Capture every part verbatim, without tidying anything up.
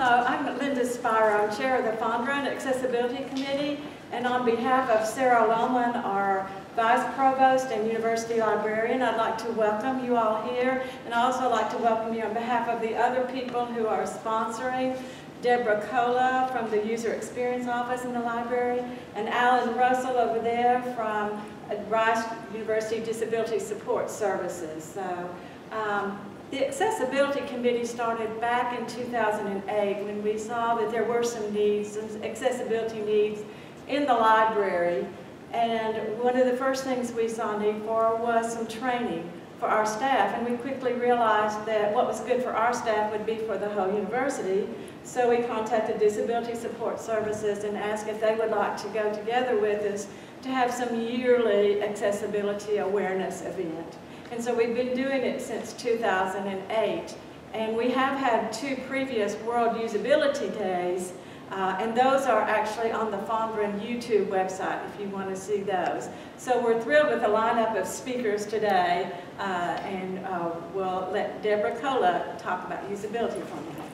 Hello, I'm Linda Spiro. I'm chair of the Fondren Accessibility Committee, and on behalf of Sarah Lohman, our Vice Provost and University Librarian, I'd like to welcome you all here, and I'd also like to welcome you on behalf of the other people who are sponsoring, Deborah Cola from the User Experience Office in the library, and Alan Russell over there from Rice University Disability Support Services. So, um, the Accessibility Committee started back in two thousand eight when we saw that there were some needs, some accessibility needs in the library. And one of the first things we saw need for was some training for our staff. And we quickly realized that what was good for our staff would be for the whole university. So we contacted Disability Support Services and asked if they would like to go together with us to have some yearly accessibility awareness event. And so we've been doing it since two thousand eight. And we have had two previous World Usability Days, uh, and those are actually on the Fondren YouTube website if you want to see those. So we're thrilled with the lineup of speakers today, uh, and uh, we'll let Deborah Cola talk about usability for a minute.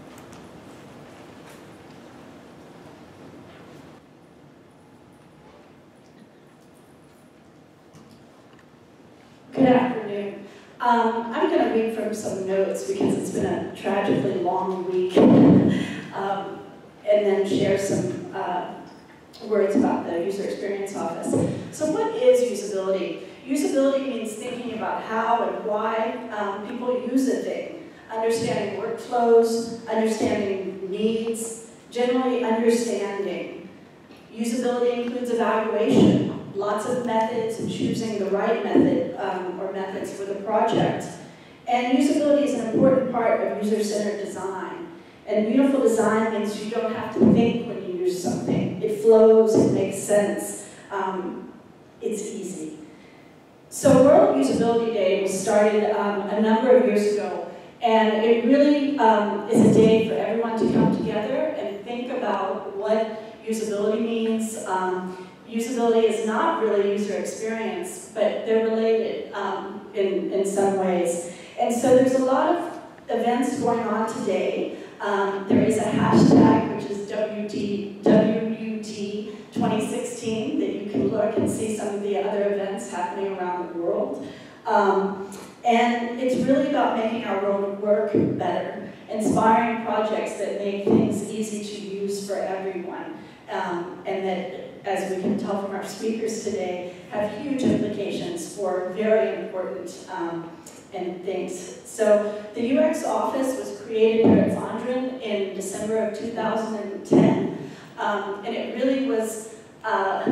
Good afternoon. Um, I'm going to read from some notes because it's been a tragically long week, um, and then share some uh, words about the User Experience Office. So what is usability? Usability means thinking about how and why um, people use a thing, understanding workflows, understanding needs, generally understanding. Usability includes evaluation. Lots of methods and choosing the right method um, or methods for the project. And usability is an important part of user-centered design. And beautiful design means you don't have to think when you use something. It flows, it makes sense, um, it's easy. So World Usability Day was started um, a number of years ago, and it really um, is a day for everyone to come together and think about what usability means. Um, Usability is not really user experience, but they're related um, in, in some ways. And so there's a lot of events going on today. Um, there is a hashtag, which is W U T twenty sixteen, that you can look and see some of the other events happening around the world. Um, and it's really about making our world work better, inspiring projects that make things easy to use for everyone, um, and that, as we can tell from our speakers today, have huge implications for very important um, and things. So the U X office was created here at Fondren in December of two thousand ten, um, and it really was uh,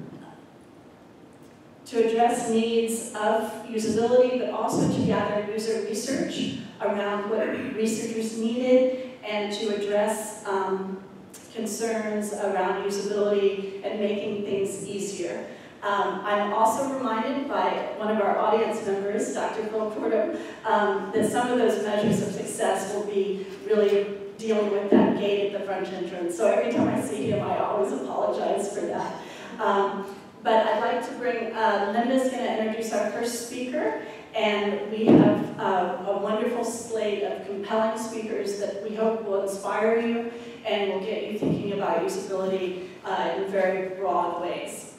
to address needs of usability, but also to gather user research around what researchers needed and to address um, concerns around usability and making things easier. Um, I'm also reminded by one of our audience members, Doctor Phil Porto, um, that some of those measures of success will be really dealing with that gate at the front entrance. So every time I see him, I always apologize for that. Um, but I'd like to bring, uh, Linda's going to introduce our first speaker, and we have uh, a wonderful slate of compelling speakers that we hope will inspire you and will get you thinking about usability uh, in very broad ways.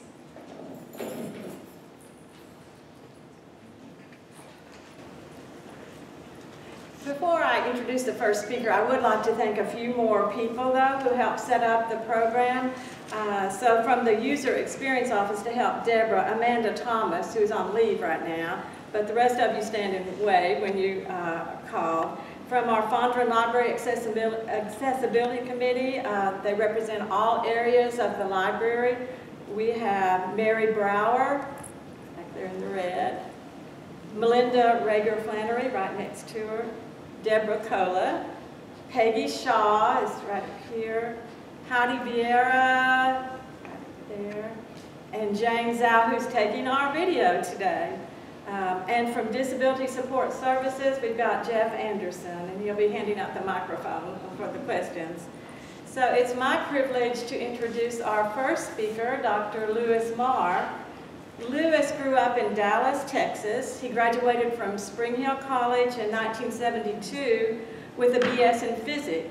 Before I introduce the first speaker, I would like to thank a few more people, though, who helped set up the program. Uh, so from the User Experience Office to help Deborah, Amanda Thomas, who's on leave right now, but the rest of you stand in the way when you uh, call. From our Fondren Library Accessibility, Accessibility Committee, uh, they represent all areas of the library. We have Mary Brower, back there in the red, Melinda Rager-Flannery, right next to her, Deborah Cola, Peggy Shaw is right up here, Heidi Vieira, right there, and Jane Zhao, who's taking our video today. Um, and from Disability Support Services, we've got Jeff Anderson, and he'll be handing out the microphone for the questions. So it's my privilege to introduce our first speaker, Doctor Lewis Maher. Lewis grew up in Dallas, Texas. He graduated from Spring Hill College in nineteen seventy-two with a B S in physics.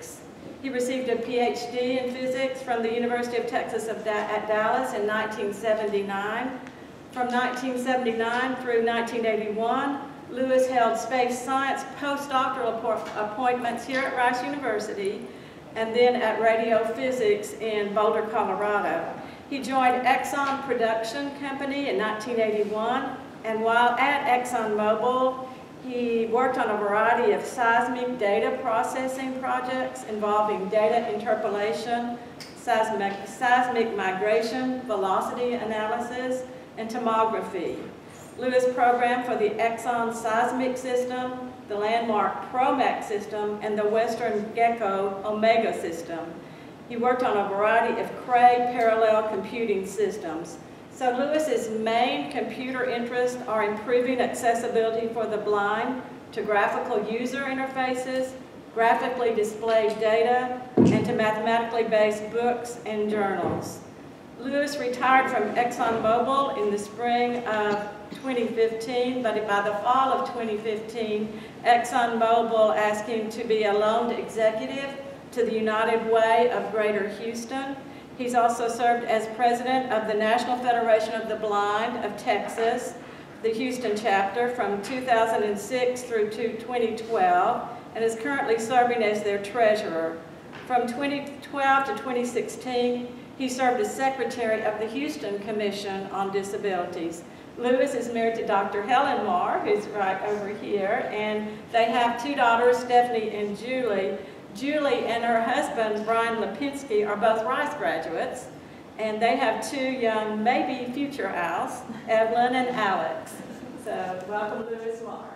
He received a P H D in physics from the University of Texas of da at Dallas in nineteen seventy-nine. From nineteen seventy-nine through nineteen eighty-one, Lewis held space science postdoctoral appointments here at Rice University and then at RadioPhysics in Boulder, Colorado. He joined Exxon Production Company in nineteen eighty-one, and while at ExxonMobil, he worked on a variety of seismic data processing projects involving data interpolation, seismic, seismic migration, velocity analysis, and tomography. Lewis programmed for the Exxon seismic system, the landmark PROMEC system, and the Western Gecko Omega system. He worked on a variety of Cray parallel computing systems. So Lewis's main computer interests are improving accessibility for the blind to graphical user interfaces, graphically displayed data, and to mathematically based books and journals. Lewis retired from ExxonMobil in the spring of twenty fifteen, but by the fall of twenty fifteen, ExxonMobil asked him to be a loaned executive to the United Way of Greater Houston. He's also served as president of the National Federation of the Blind of Texas, the Houston Chapter, from two thousand six through to twenty twelve, and is currently serving as their treasurer. From twenty twelve to twenty sixteen, he served as secretary of the Houston Commission on Disabilities. Lewis is married to Doctor Helen Maher, who's right over here, and they have two daughters, Stephanie and Julie. Julie and her husband, Brian Lipinski, are both Rice graduates, and they have two young, maybe future owls, Evelyn and Alex. So, welcome, Lewis Maher.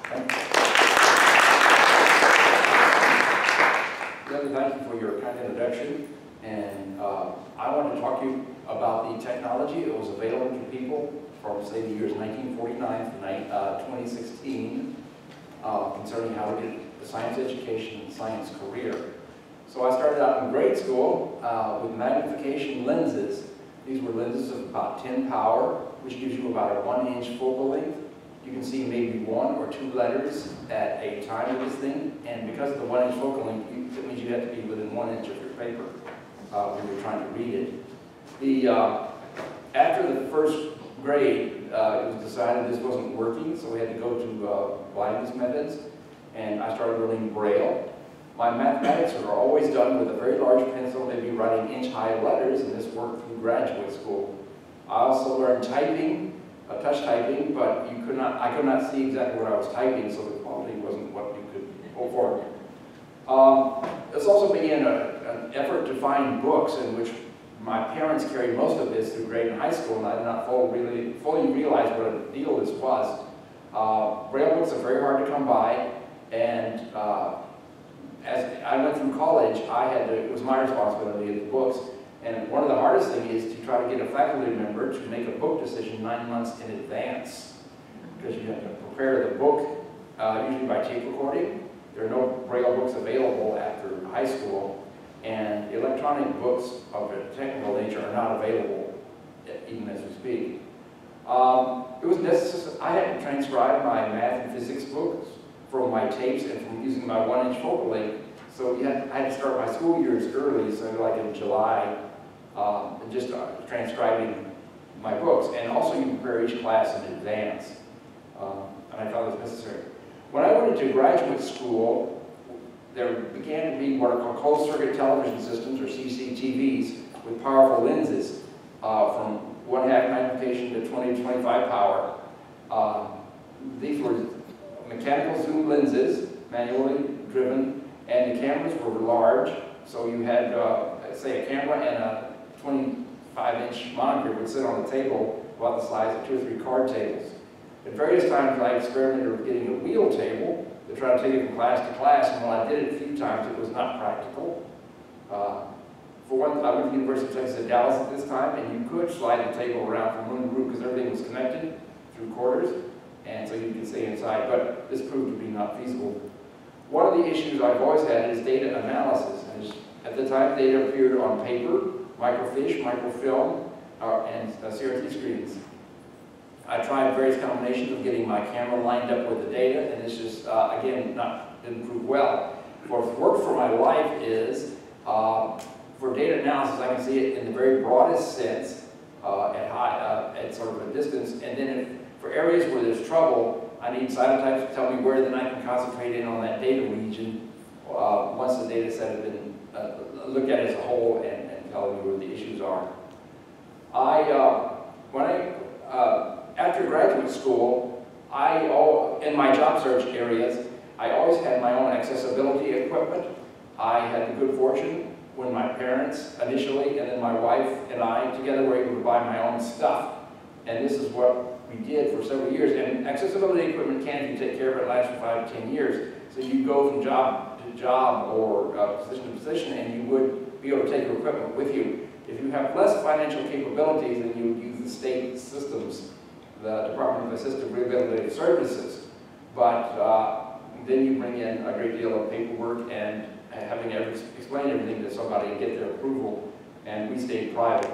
Debbie, thank you for your kind introduction, and uh, I want to talk to you about the technology that was available to people from, say, the years nineteen forty-nine to twenty sixteen uh, concerning how to get the science education and science career. So I started out in grade school uh, with magnification lenses. These were lenses of about ten power, which gives you about a one inch focal length. You can see maybe one or two letters at a time of this thing, and because of the one inch focal length, it means you have to be within one inch of your paper uh, when you're trying to read it. The, uh, after the first grade, uh, it was decided this wasn't working, so we had to go to uh, blindness methods. And I started learning Braille. My mathematics are always done with a very large pencil, maybe writing inch-high letters, and this worked through graduate school. I also learned typing, uh, touch typing, but you could not, I could not see exactly what I was typing, so the quality wasn't what you could hope for. Um, this also began a, an effort to find books in which my parents carried most of this through grade and high school, and I did not fully, really, fully realize what a deal this was. Uh, Braille books are very hard to come by. And uh, as I went through college, I had to, it was my responsibility to get the books. And one of the hardest things is to try to get a faculty member to make a book decision nine months in advance. Because you have to prepare the book, uh, usually by tape recording. There are no Braille books available after high school. And electronic books of a technical nature are not available, even as we speak. Um, it was necessary, I had to transcribe my math and physics books from my tapes and from using my one inch focal length. So you had, I had to start my school years early, so like in July, um, and just uh, transcribing my books. And also you prepare each class in advance. Um, and I found this necessary. When I went into graduate school, there began to be what are called closed circuit television systems, or C C T Vs, with powerful lenses uh, from one half magnification to twenty to twenty-five power. Uh, these were mechanical zoom lenses, manually driven, and the cameras were large, so you had, uh, say, a camera and a twenty-five inch monitor would sit on the table about the size of two or three card tables. At various times, I experimented with getting a wheel table to try to take it from class to class, and while I did it a few times, it was not practical. Uh, for one, I went to the University of Texas at Dallas at this time, and you could slide the table around from room to room because everything was connected through quarters, and so you could stay inside, but this proved to be not feasible. One of the issues I've always had is data analysis. And at the time, data appeared on paper, microfiche, microfilm, uh, and uh, C R T screens. I tried various combinations of getting my camera lined up with the data, and it's just, uh, again, not, didn't prove well. what worked for my life is, uh, for data analysis, I can see it in the very broadest sense, uh, at high, uh, at sort of a distance, and then if, for areas where there's trouble, I need cytotypes to tell me where then I can concentrate in on that data region uh, once the data set has been uh, looked at as a whole and, and tell me where the issues are. I, uh, when I, uh, after graduate school, I, oh, in my job search areas, I always had my own accessibility equipment. I had the good fortune when my parents initially, and then my wife and I together were able to buy my own stuff. And this is what we did for several years. And accessibility equipment can, if you take care of it, last for five to ten years. So you go from job to job or uh, position to position, and you would be able to take your equipment with you. If you have less financial capabilities, then you would use the state systems, the Department of Assisted Rehabilitative Services. But uh, then you bring in a great deal of paperwork and having to explain everything to somebody and get their approval, and we stayed private.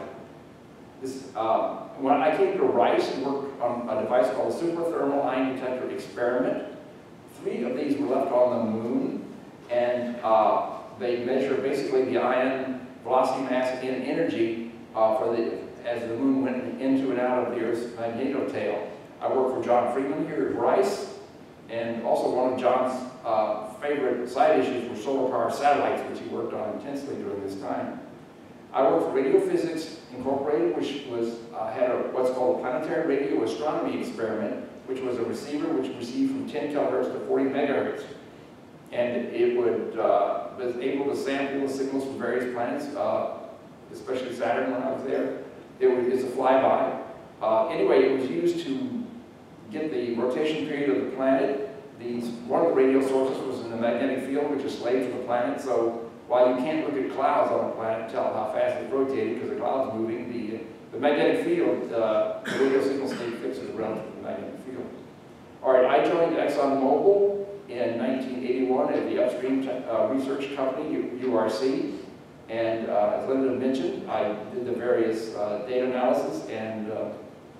This, uh, when I came to Rice and worked on a device called a superthermal ion detector experiment, three of these were left on the moon, and uh, they measure basically the ion velocity, mass, and energy uh, for the, as the moon went into and out of the Earth's magnetotail. I worked for John Freeman here at Rice, and also one of John's uh, favorite side issues were solar power satellites, which he worked on intensely during this time. I worked for RadioPhysics Incorporated, which was, uh, had a, what's called a planetary radio astronomy experiment, which was a receiver which received from ten kilohertz to forty megahertz. And it would, uh, was able to sample the signals from various planets, uh, especially Saturn when I was there. It was, it's a flyby. Uh, anyway, it was used to get the rotation period of the planet. These, one of the radio sources was in the magnetic field, which is slave to the planet. So while you can't look at clouds on a planet, tell how fast it's rotating because the cloud's moving, the, the magnetic field, uh, the radio signal stayed fixed relative to the magnetic field. All right, I joined ExxonMobil in nineteen eighty-one at the upstream uh, research company, U R C. And uh, as Linda mentioned, I did the various uh, data analysis and, uh,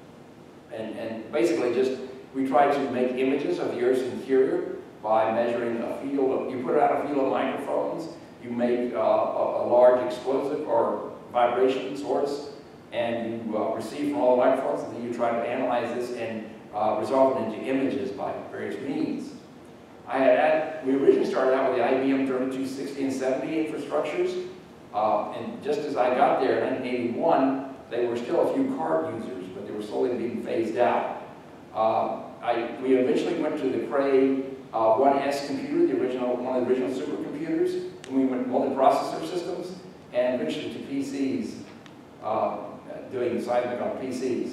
and, and basically just, we tried to make images of the Earth's interior by measuring a field of, you put out a field of microphones, you make uh, a, a large explosive or vibration source, and you uh, receive from all the microphones, and then you try to analyze this and uh, resolve it into images by various means. I had, had we originally started out with the I B M thirty-two sixty and seventy infrastructures, uh, and just as I got there in nineteen eighty-one, they were still a few card users, but they were slowly being phased out. Uh, I, we eventually went to the Cray uh, one S computer, the original, one of the original supercomputers, and we went multi-processor systems, and eventually to P Cs, uh, doing seismic on P Cs.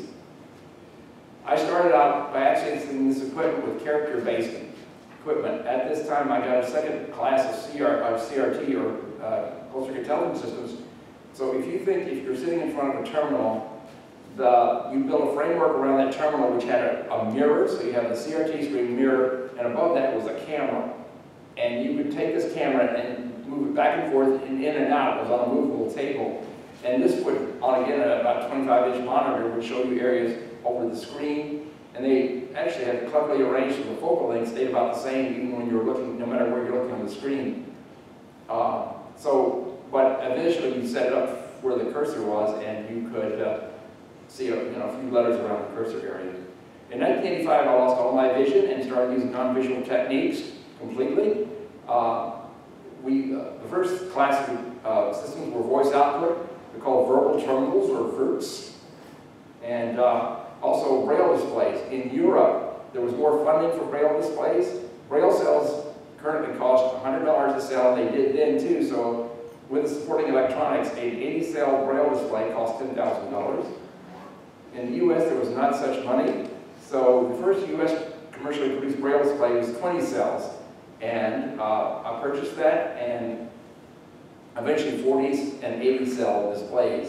I started out by accessing this equipment with character-based equipment. At this time, I got a second class of C R, of C R T, or uh, closed-circuit intelligence systems. So if you think, if you're sitting in front of a terminal, the, you build a framework around that terminal which had a, a mirror, so you have the C R T screen mirror, and above that was a camera. And you would take this camera and move it back and forth and in and out. It was on a movable table. And this would, on again, about twenty-five inch monitor, would show you areas over the screen. And they actually had cleverly arranged so the focal length stayed about the same even when you're looking, no matter where you're looking on the screen. Uh, so, but eventually you set it up where the cursor was, and you could uh, see a, you know, a few letters around the cursor area. In nineteen eighty-five, I lost all my vision and started using non-visual techniques completely. Uh, we, uh, the first class of uh, systems were voice output. They're called verbal terminals, or V E R Ts. And uh, also Braille displays. In Europe, there was more funding for Braille displays. Braille cells currently cost one hundred dollars a cell, and they did then too. So with the supporting electronics, an eighty cell Braille display cost ten thousand dollars. In the U S, there was not such money. So the first U S commercially produced Braille display was twenty cells. And uh, I purchased that, and eventually forty and eighty cell displays.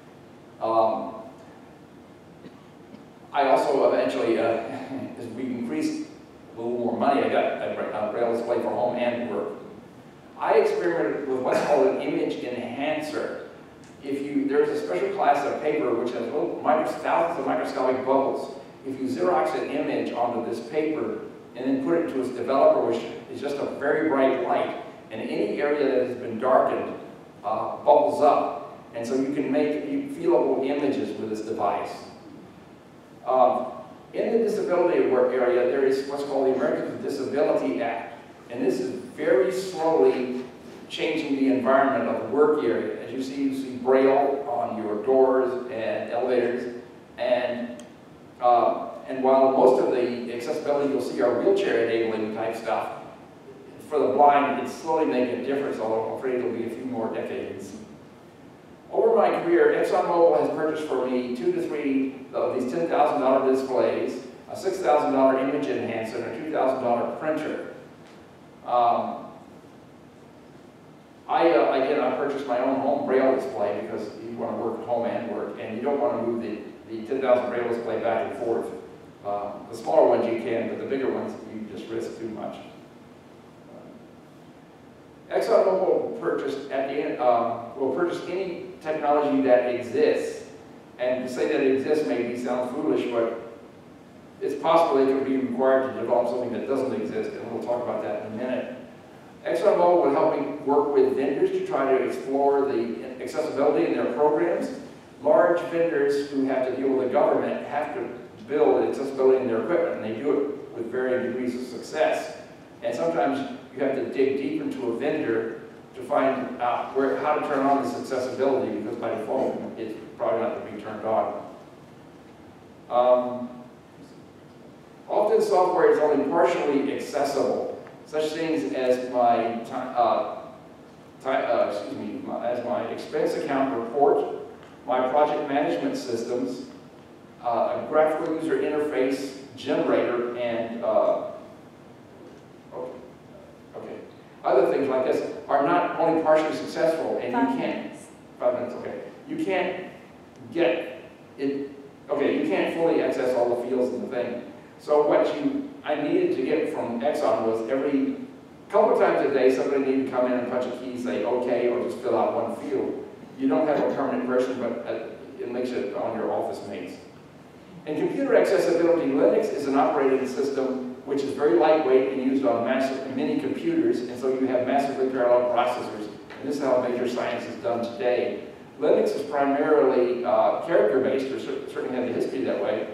Um, I also eventually, uh, as we increased a little more money, I got a Braille display for home and work. I experimented with what's called an image enhancer. If you, there's a special class of paper which has little micro, thousands of microscopic bubbles. If you Xerox an image onto this paper and then put it into its developer, which is just a very bright light, and any area that has been darkened uh, bubbles up, and so you can make feelable images with this device. Um, in the disability work area, there is what's called the Americans with Disability Act, and this is very slowly changing the environment of the work area. As you see, you see Braille on your doors and elevators, and uh, and while most of the accessibility you'll see are wheelchair enabling type stuff, for the blind, it's slowly making a difference, although I'm afraid it'll be a few more decades. Over my career, ExxonMobil has purchased for me two to three of these ten thousand dollar displays, a six thousand dollar image enhancer, and a two thousand dollar printer. Um, I, uh, again, I purchased my own home Braille display because you want to work at home and work, and you don't want to move the, the ten thousand Braille display back and forth. Uh, the smaller ones you can, but the bigger ones you just risk too much. ExxonMobil purchased at the end, um, will purchase any technology that exists, and to say that it exists maybe sounds foolish, but it's possible it could be required to develop something that doesn't exist, and we'll talk about that in a minute. ExxonMobil will help me work with vendors to try to explore the accessibility in their programs. Large vendors who have to deal with the government have to build accessibility in their equipment, and they do it with varying degrees of success. And sometimes you have to dig deep into a vendor to find out where, how to turn on this accessibility, because by default, it's probably not going to be turned on. Um, often software is only partially accessible. Such things as my, uh, uh, excuse me, my, as my expense account report, my project management systems, uh, a graphical user interface generator, and uh, okay, okay, other things like this are not only partially successful, and Five you can't. minutes. Five minutes, okay. You can't get it. Okay, you can't fully access all the fields in the thing. So what you I needed to get from Exxon was every couple of times a day somebody needed to come in and punch a key, say okay, or just fill out one field. You don't have a permanent person, but it makes it on your office mates. In computer accessibility, Linux is an operating system which is very lightweight and used on massive, many computers, and so you have massively parallel processors, and this is how major science is done today. Linux is primarily uh, character-based, or certainly had the history that way,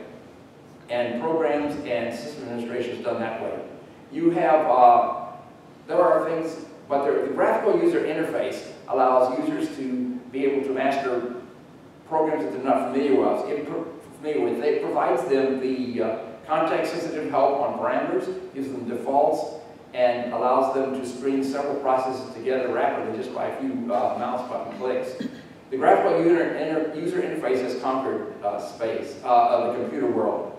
and programs and system administration is done that way. You have, uh, there are things, but there, the graphical user interface allows users to be able to master programs that they're not familiar with. Familiar with. It provides them the uh, context-sensitive help on parameters, gives them defaults, and allows them to string several processes together rapidly just by a few uh, mouse button clicks. The graphical user, inter user interface has conquered uh, space uh, of the computer world.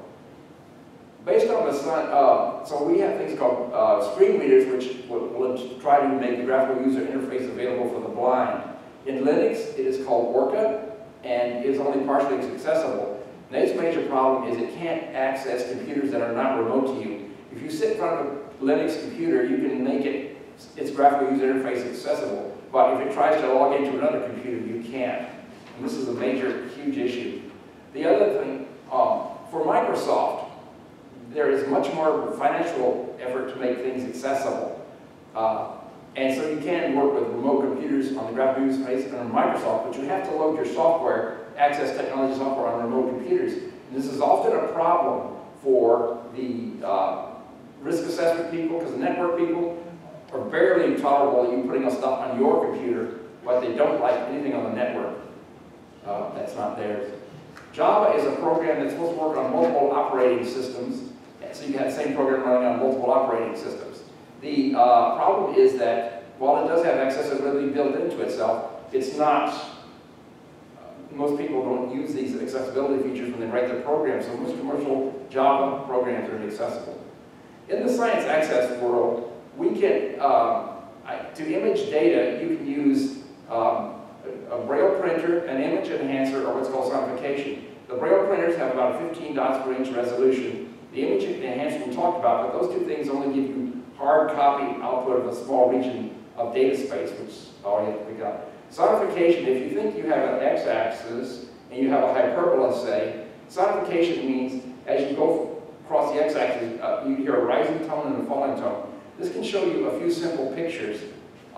Based on the sun, uh, so we have things called uh, screen readers, which will, will try to make the graphical user interface available for the blind. In Linux, it is called Orca, and is only partially accessible. And its major problem is it can't access computers that are not remote to you. If you sit in front of a Linux computer, you can make it its graphical user interface accessible. But if it tries to log into another computer, you can't. And this is a major, huge issue. The other thing, um, for Microsoft, there is much more financial effort to make things accessible. Uh, and so you can work with remote computers on the graphical user interface on Microsoft, but you have to load your software, access technology software on remote computers. And this is often a problem for the uh, risk assessment people, because the network people are barely tolerable you putting stuff on your computer, but they don't like anything on the network. Uh, that's not theirs. Java is a program that's supposed to work on multiple operating systems, so you have the same program running on multiple operating systems. The uh, problem is that while it does have accessibility built into itself, it's not, uh, most people don't use these accessibility features when they write their programs, so most commercial Java programs are inaccessible. In the science access world, we can, um, I, to image data, you can use um, a, a Braille printer, an image enhancer, or what's called sonification. The Braille printers have about fifteen dots per inch resolution. The image enhancer we talked about, but those two things only give you hard copy output of a small region of data space, which is all you have to pick up. Sonification, if you think you have an x-axis and you have a hyperbola, say, sonification means as you go across the x-axis, uh, you hear a rising tone and a falling tone. This can show you a few simple pictures.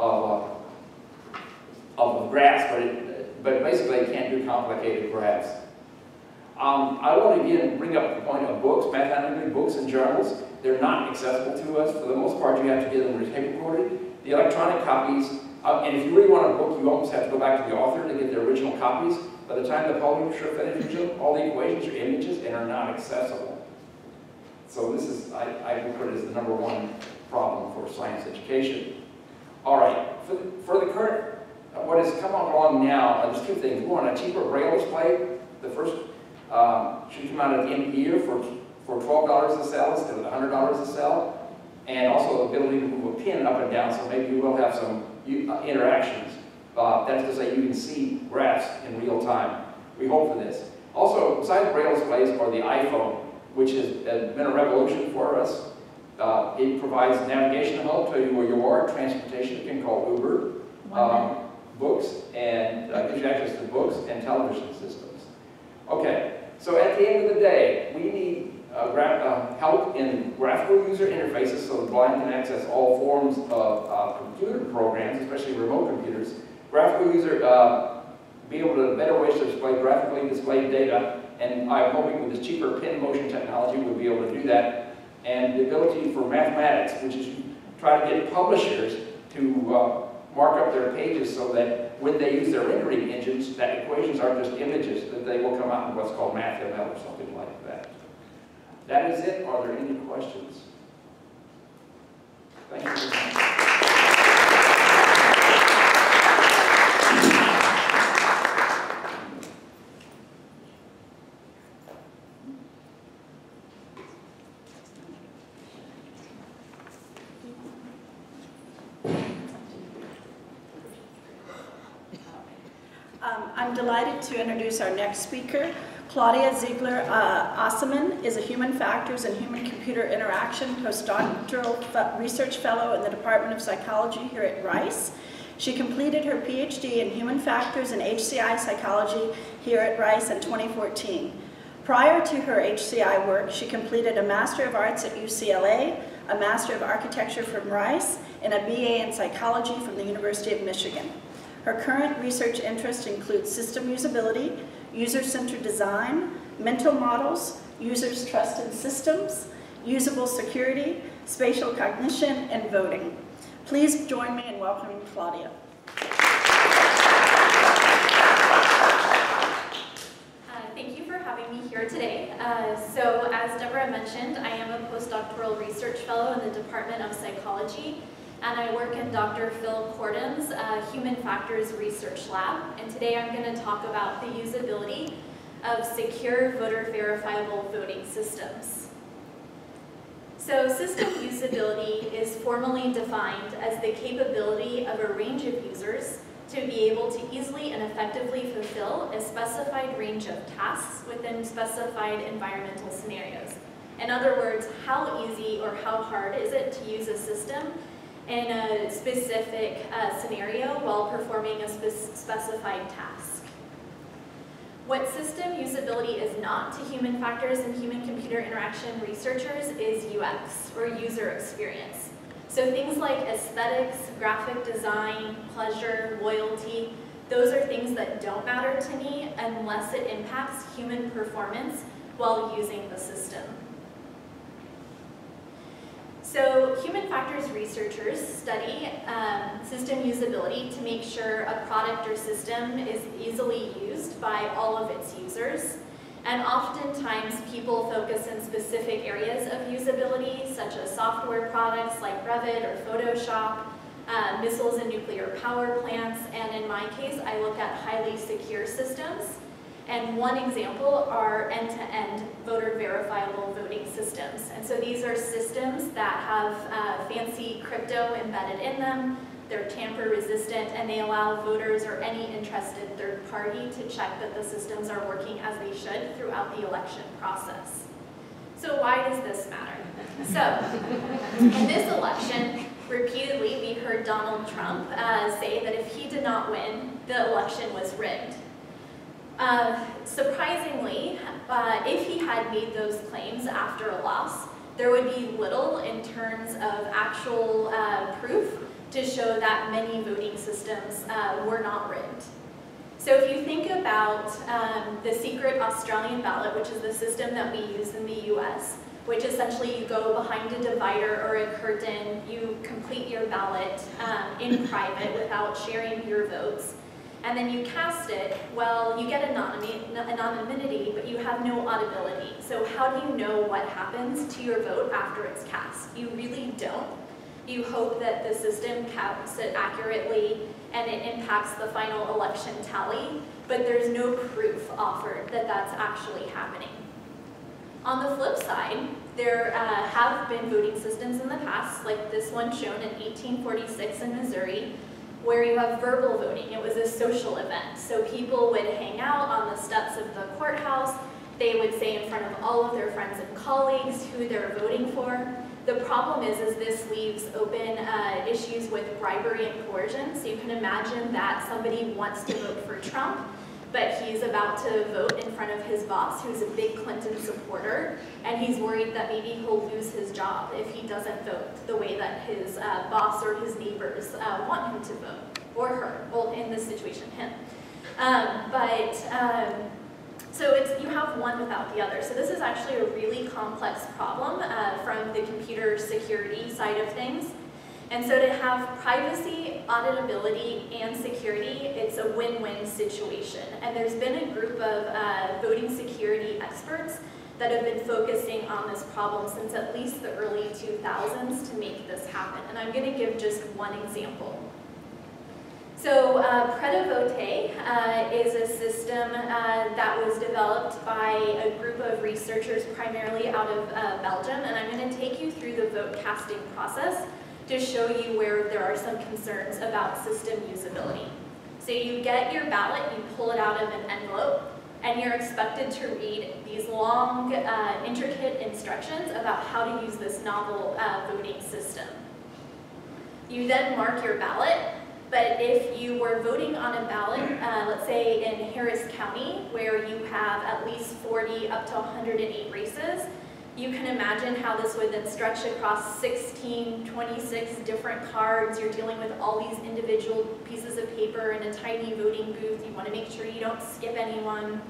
of, uh, of graphs, but, it, but basically it can't do complicated graphs. Um, I want to again bring up the point of books, mathematical books and journals. They're not accessible to us. For the most part, you have to get them tape recorded. The electronic copies, uh, and if you really want a book, you almost have to go back to the author to get the original copies. By the time the publisher finishes them, all the equations are images and are not accessible. So this is, I, I would put it as the number one problem for science education. All right, for the, for the current, uh, what has come along now, uh, there's two things. One, a cheaper braille display. The first um, should come out at the end of the year for, for twelve dollars a cell instead of one hundred dollars a cell. And also the ability to move a pin up and down, so maybe you will have some uh, interactions. Uh, that's to say you can see graphs in real time. We hope for this. Also, besides braille displays are the iPhone, which has uh, been a revolution for us. Uh, it provides navigation help, tell you where you are, transportation, you can call Uber, um, books, and uh, gives you access to books and television systems. Okay, so at the end of the day, we need uh, uh, help in graphical user interfaces so the blind can access all forms of uh, computer programs, especially remote computers. Graphical user, uh, be able to better ways to display graphically displayed data, and I'm hoping with this cheaper pin motion technology we'll be able to do that. And the ability for mathematics, which is try to get publishers to uh, mark up their pages so that when they use their rendering engines, that equations aren't just images, that they will come out in what's called MathML or something like that. That is it. Are there any questions? Thank you very much. I'm delighted to introduce our next speaker. Claudia Ziegler-Osman is a human factors and human computer interaction postdoctoral research fellow in the Department of Psychology here at Rice. She completed her P H D in human factors and H C I psychology here at Rice in twenty fourteen. Prior to her H C I work, she completed a Master of Arts at U C L A, a Master of Architecture from Rice, and a B A in psychology from the University of Michigan. Her current research interests include system usability, user-centered design, mental models, users' trust in systems, usable security, spatial cognition, and voting. Please join me in welcoming Claudia. Uh, thank you for having me here today. Uh, so as Deborah mentioned, I am a postdoctoral research fellow in the Department of Psychology, and I work in Doctor Phil Cordon's uh, Human Factors Research Lab. And today I'm going to talk about the usability of secure voter verifiable voting systems. So system usability is formally defined as the capability of a range of users to be able to easily and effectively fulfill a specified range of tasks within specified environmental scenarios. In other words, how easy or how hard is it to use a system in a specific uh, scenario while performing a spe specified task. What system usability is not to human factors and human-computer interaction researchers is U X, or user experience. So things like aesthetics, graphic design, pleasure, loyalty, those are things that don't matter to me unless it impacts human performance while using the system. So human factors researchers study um, system usability to make sure a product or system is easily used by all of its users. And oftentimes people focus in specific areas of usability, such as software products like Revit or Photoshop, uh, missiles and nuclear power plants, and in my case, I look at highly secure systems. And one example are end-to-end voter verifiable voting systems. And so these are systems that have uh, fancy crypto embedded in them, they're tamper resistant, and they allow voters or any interested third party to check that the systems are working as they should throughout the election process. So why does this matter? So, in this election, repeatedly we heard Donald Trump uh, say that if he did not win, the election was rigged. Uh, surprisingly, uh, if he had made those claims after a loss, there would be little in terms of actual uh, proof to show that many voting systems uh, were not rigged. So if you think about um, the secret Australian ballot, which is the system that we use in the U S, which essentially you go behind a divider or a curtain, you complete your ballot um, in private without sharing your votes, and then you cast it, well, you get anonymity, but you have no audibility. So how do you know what happens to your vote after it's cast? You really don't. You hope that the system counts it accurately and it impacts the final election tally, but there's no proof offered that that's actually happening. On the flip side, there uh, have been voting systems in the past, like this one shown in eighteen forty-six in Missouri, where you have verbal voting. It was a social event. So people would hang out on the steps of the courthouse. They would say in front of all of their friends and colleagues who they're voting for. The problem is, is this leaves open uh, issues with bribery and coercion. So you can imagine that somebody wants to vote for Trump, but he's about to vote in front of his boss, who's a big Clinton supporter, and he's worried that maybe he'll lose his job if he doesn't vote the way that his uh, boss or his neighbors uh, want him to vote, or her, well, in this situation, him. Um, but, um, so it's, you have one without the other. So this is actually a really complex problem uh, from the computer security side of things. And so to have privacy, auditability, and security, it's a win-win situation. And there's been a group of uh, voting security experts that have been focusing on this problem since at least the early two thousands to make this happen. And I'm going to give just one example. So uh, Predivote uh, is a system uh, that was developed by a group of researchers primarily out of uh, Belgium, and I'm going to take you through the vote casting process to show you where there are some concerns about system usability. So you get your ballot, you pull it out of an envelope, and you're expected to read these long, uh, intricate instructions about how to use this novel uh, voting system. You then mark your ballot. But if you were voting on a ballot, uh, let's say in Harris County, where you have at least forty up to one hundred eight races, you can imagine how this would then stretch across sixteen, twenty-six different cards. You're dealing with all these individual pieces of paper in a tiny voting booth. You want to make sure you don't skip anyone.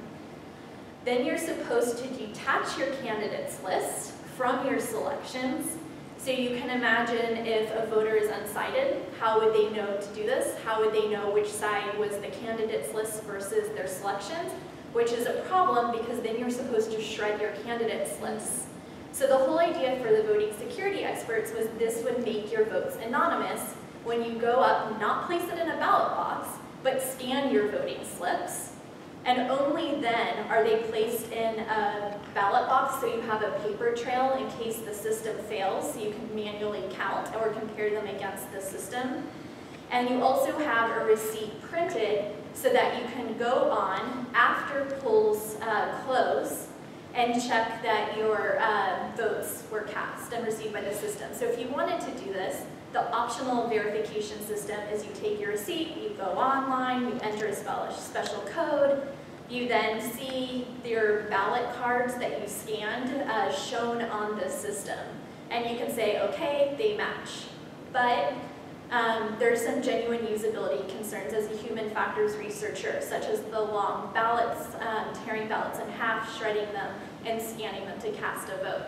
Then you're supposed to detach your candidates list from your selections. So you can imagine if a voter is unsighted, how would they know to do this? How would they know which side was the candidates list versus their selections? Which is a problem because then you're supposed to shred your candidates lists. So the whole idea for the voting security experts was this would make your votes anonymous when you go up, not place it in a ballot box, but scan your voting slips. And only then are they placed in a ballot box so you have a paper trail in case the system fails, so you can manually count or compare them against the system. And you also have a receipt printed so that you can go on after polls uh, close and check that your uh, votes were cast and received by the system. So if you wanted to do this, the optional verification system is you take your receipt, you go online, you enter a special code, you then see your ballot cards that you scanned uh, shown on the system. And you can say, okay, they match. But um, there's some genuine usability concerns as a human factors researcher, such as the long ballots, um, tearing ballots in half, shredding them, and scanning them to cast a vote.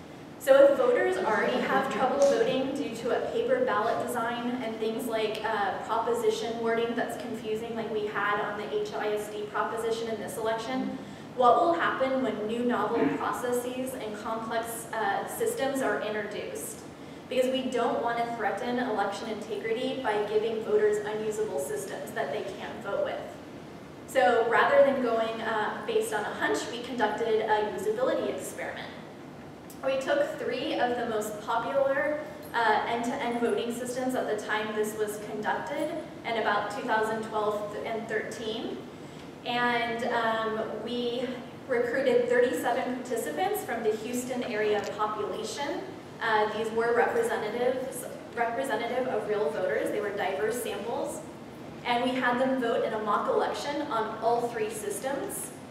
So if voters already have trouble voting due to a paper ballot design and things like uh, proposition wording that's confusing like we had on the H I S D proposition in this election, what will happen when new novel processes and complex uh, systems are introduced? Because we don't want to threaten election integrity by giving voters unusable systems that they can't vote with. So rather than going uh, based on a hunch, we conducted a usability experiment. We took three of the most popular uh, end-to-end voting systems at the time this was conducted in about two thousand twelve and thirteen. And um, we recruited thirty-seven participants from the Houston area population. Uh, these were representatives, representative of real voters. They were diverse samples. And we had them vote in a mock election on all three systems.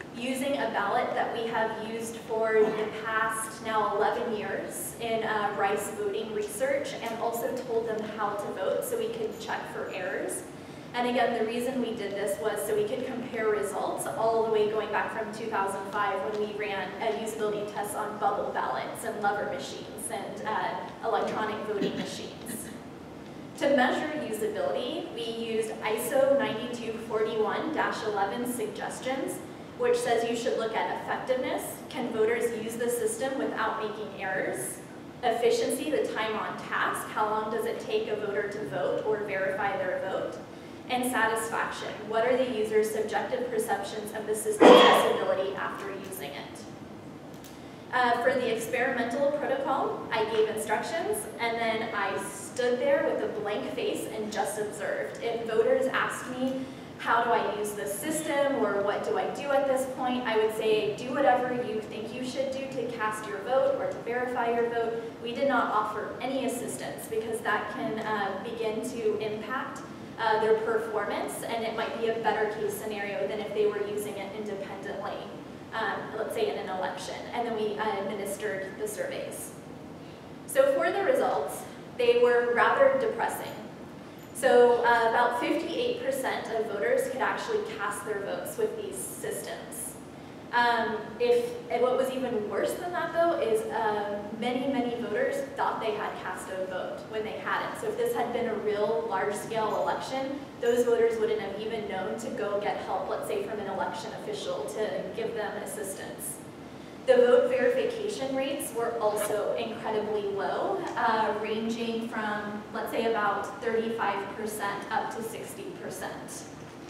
using a ballot that we have used for the past now eleven years in uh, Rice voting research, and also told them how to vote so we could check for errors. And again, the reason we did this was so we could compare results all the way going back from two thousand five when we ran uh, usability tests on bubble ballots and lever machines and uh, electronic voting machines. To measure usability, we used I S O ninety-two forty-one dash eleven suggestions, which says you should look at effectiveness. Can voters use the system without making errors? Efficiency, the time on task. How long does it take a voter to vote or verify their vote? And satisfaction. What are the user's subjective perceptions of the system's accessibility after using it? Uh, for the experimental protocol, I gave instructions, and then I stood there with a blank face and just observed. If voters asked me, how do I use this system, or what do I do at this point, I would say, do whatever you think you should do to cast your vote or to verify your vote. We did not offer any assistance because that can uh, begin to impact uh, their performance, and it might be a better case scenario than if they were using it independently, um, let's say in an election, and then we uh, administered the surveys. So for the results, they were rather depressing. So uh, about fifty-eight percent of voters could actually cast their votes with these systems. Um, if, and what was even worse than that though is uh, many, many voters thought they had cast a vote when they hadn't. So if this had been a real large-scale election, those voters wouldn't have even known to go get help, let's say from an election official, to give them assistance. The vote verification rates were also incredibly low, uh, ranging from, let's say, about thirty-five percent up to sixty percent.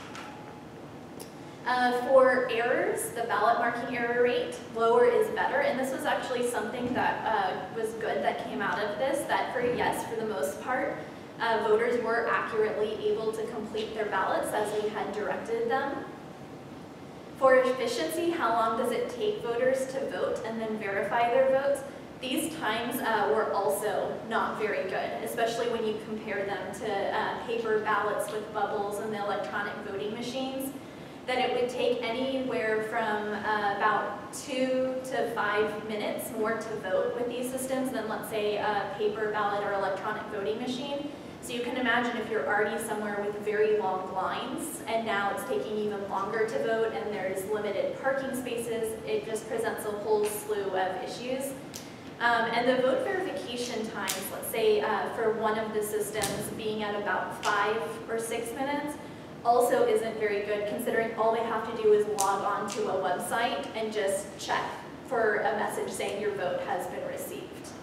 Uh, for errors, the ballot marking error rate, lower is better, and this was actually something that uh, was good that came out of this, that for yes, for the most part, uh, voters were accurately able to complete their ballots as we had directed them. For efficiency, how long does it take voters to vote and then verify their votes? These times uh, were also not very good, especially when you compare them to uh, paper ballots with bubbles and the electronic voting machines. That it would take anywhere from uh, about two to five minutes more to vote with these systems than, let's say, a paper ballot or electronic voting machine. So you can imagine if you're already somewhere with very long lines and now it's taking even longer to vote and there's limited parking spaces, it just presents a whole slew of issues. Um, and the vote verification times, let's say uh, for one of the systems being at about five or six minutes, also isn't very good considering all they have to do is log on to a website and just check for a message saying your vote has been received.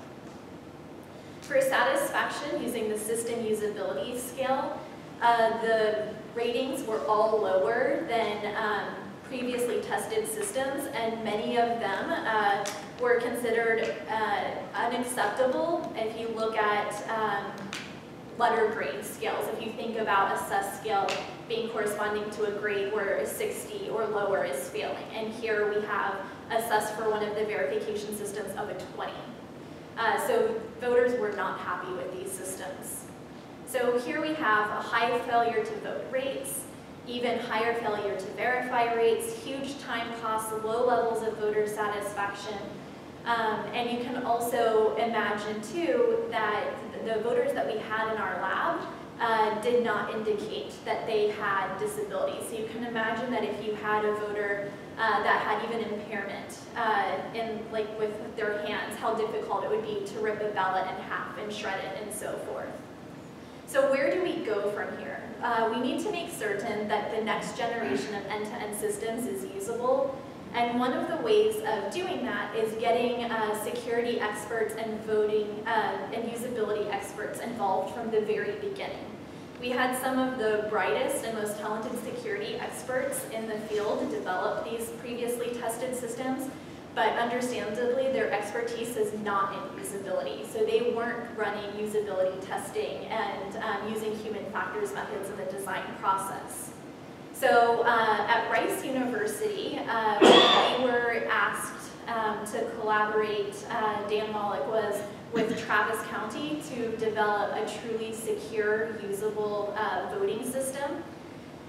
For satisfaction, using the system usability scale, uh, the ratings were all lower than um, previously tested systems, and many of them uh, were considered uh, unacceptable if you look at um, letter grade scales. If you think about assess scale being corresponding to a grade where a sixty or lower is failing, and here we have assess for one of the verification systems of a twenty. Uh, so voters were not happy with these systems. So here we have a high failure to vote rates, even higher failure to verify rates, huge time costs, low levels of voter satisfaction. Um, and you can also imagine too that the voters that we had in our lab uh, did not indicate that they had disabilities. So you can imagine that if you had a voter uh, that had even impairment uh, in, like with their hands, how difficult it would be to rip a ballot in half and shred it and so forth. So where do we go from here? Uh, we need to make certain that the next generation of end-to-end systems is usable. And one of the ways of doing that is getting uh, security experts and voting uh, and usability experts involved from the very beginning. We had some of the brightest and most talented security experts in the field develop these previously tested systems, but understandably their expertise is not in usability. So they weren't running usability testing and um, using human factors methods in the design process. So uh, at Rice University, uh, we were asked um, to collaborate, uh, Dan Mollick was with Travis County to develop a truly secure, usable uh, voting system.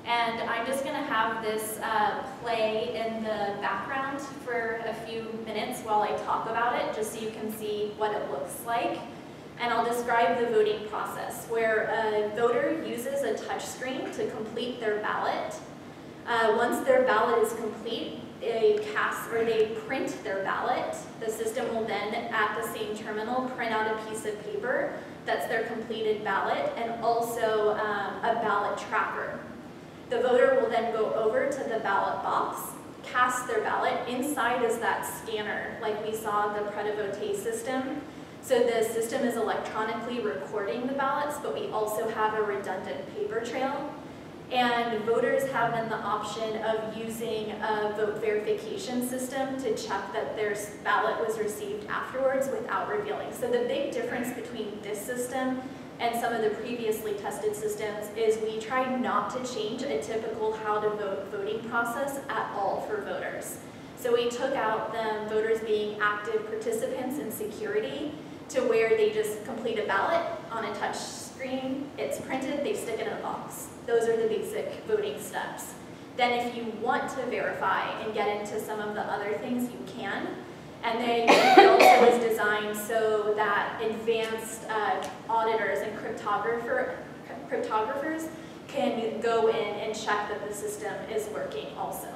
And I'm just going to have this uh, play in the background for a few minutes while I talk about it, just so you can see what it looks like. And I'll describe the voting process, where a voter uses a touchscreen to complete their ballot. Uh, once their ballot is complete, they cast or they print their ballot. The system will then, at the same terminal, print out a piece of paper that's their completed ballot, and also um, a ballot tracker. The voter will then go over to the ballot box, cast their ballot. Inside is that scanner, like we saw in the Predivote system. So the system is electronically recording the ballots, but we also have a redundant paper trail. And voters have then the option of using a vote verification system to check that their ballot was received afterwards without revealing. So the big difference between this system and some of the previously tested systems is we try not to change a typical how to vote voting process at all for voters. So we took out the voters being active participants in security to where they just complete a ballot on a touch screen, it's printed, they stick it in a box. Those are the basic voting steps. Then if you want to verify and get into some of the other things, you can. And then it also is designed so that advanced uh, auditors and cryptographer, cryptographers can go in and check that the system is working also.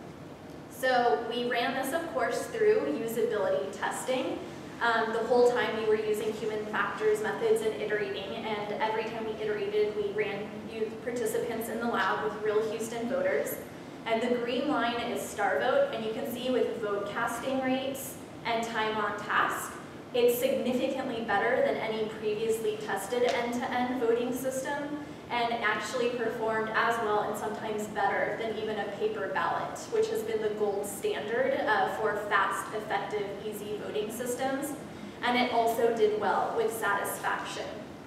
So we ran this, of course, through usability testing. Um, the whole time we were using human factors methods and iterating, and every time we iterated, we ran youth participants in the lab with real Houston voters. And the green line is star vote, and you can see with vote casting rates and time on task, it's significantly better than any previously tested end-to-end voting system, and actually performed as well and sometimes better than even a paper ballot, which has been the gold standard uh, for fast, effective, easy voting systems. And it also did well with satisfaction.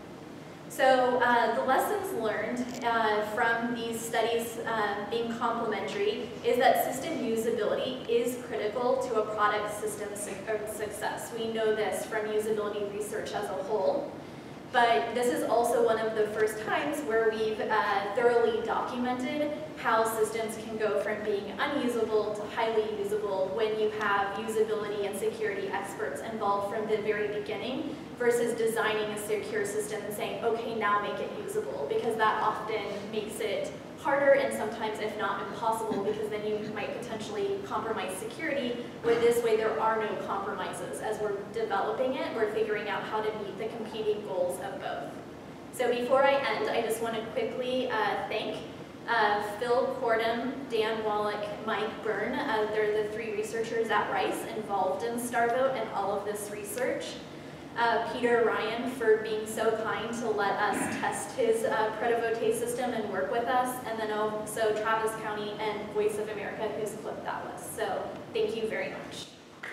So uh, the lessons learned uh, from these studies uh, being complementary is that system usability is critical to a product system su success. We know this from usability research as a whole. But this is also one of the first times where we've uh, thoroughly documented how systems can go from being unusable to highly usable when you have usability and security experts involved from the very beginning versus designing a secure system and saying, okay, now make it usable, because that often makes it harder and sometimes, if not impossible, because then you might potentially compromise security, where this way there are no compromises. As we're developing it, we're figuring out how to meet the competing goals of both. So before I end, I just want to quickly uh, thank uh, Phil Cordham, Dan Wallach, Mike Byrne. Uh, they're the three researchers at Rice involved in StarVote and all of this research. Uh, Peter Ryan for being so kind to let us test his uh, Predivote system and work with us, and then also Travis County and Voice of America who's flipped that list. So thank you very much.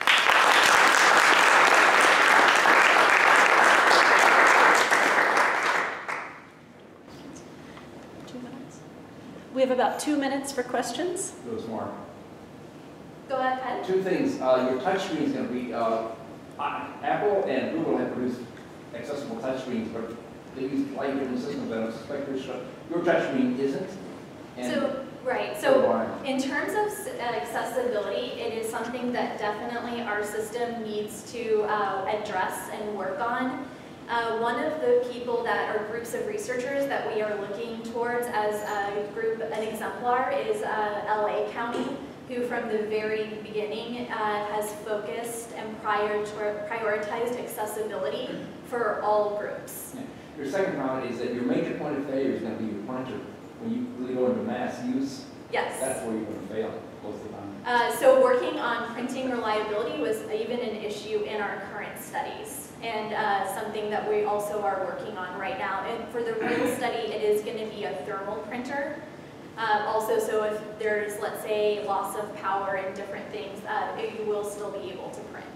Two minutes. We have about two minutes for questions. It was more. Go ahead. Two things. Uh, your touch screen is going to be, uh, Apple and Google have produced accessible touch screens, but they use slightly different systems. I don't suspect your, your touch screen isn't. And so, right. So in terms of accessibility, it is something that definitely our system needs to uh, address and work on. Uh, one of the people that are groups of researchers that we are looking towards as a group, an exemplar, is uh, L A County, who from the very beginning uh, has focused and prior prioritized accessibility for all groups. Yeah. Your second comment is that your major point of failure is going to be your pointer. When you really go into mass use, yes, that's where you're going to fail most of the time. Uh, so working on printing reliability was even an issue in our current studies, and uh, something that we also are working on right now. And for the real study, it is going to be a thermal printer. Uh, also, so if there's, let's say, loss of power and different things, uh, you will still be able to print.